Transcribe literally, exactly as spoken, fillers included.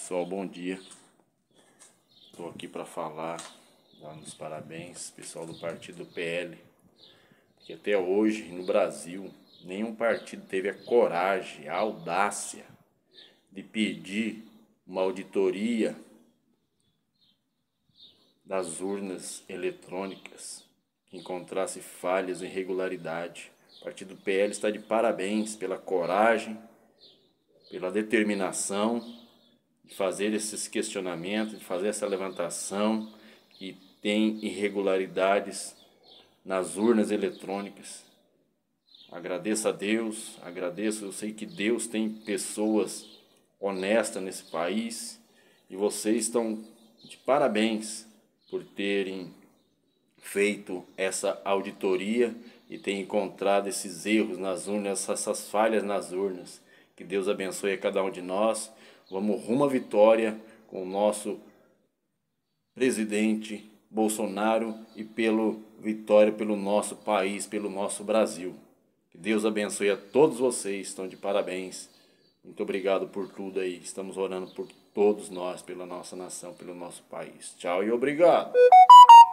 Pessoal, bom dia. Estou aqui para falar, dando os parabéns, pessoal do partido P L, que até hoje no Brasil nenhum partido teve a coragem, a audácia de pedir uma auditoria das urnas eletrônicas que encontrasse falhas e irregularidade. O partido P L está de parabéns pela coragem, pela determinação de fazer esses questionamentos, de fazer essa levantação que tem irregularidades nas urnas eletrônicas. Agradeço a Deus, agradeço, eu sei que Deus tem pessoas honestas nesse país e vocês estão de parabéns por terem feito essa auditoria e ter encontrado esses erros nas urnas, essas falhas nas urnas. Que Deus abençoe a cada um de nós. Vamos rumo à vitória com o nosso presidente Bolsonaro e pelo vitória pelo nosso país, pelo nosso Brasil. Que Deus abençoe a todos vocês, estão de parabéns. Muito obrigado por tudo aí. Estamos orando por todos nós, pela nossa nação, pelo nosso país. Tchau e obrigado.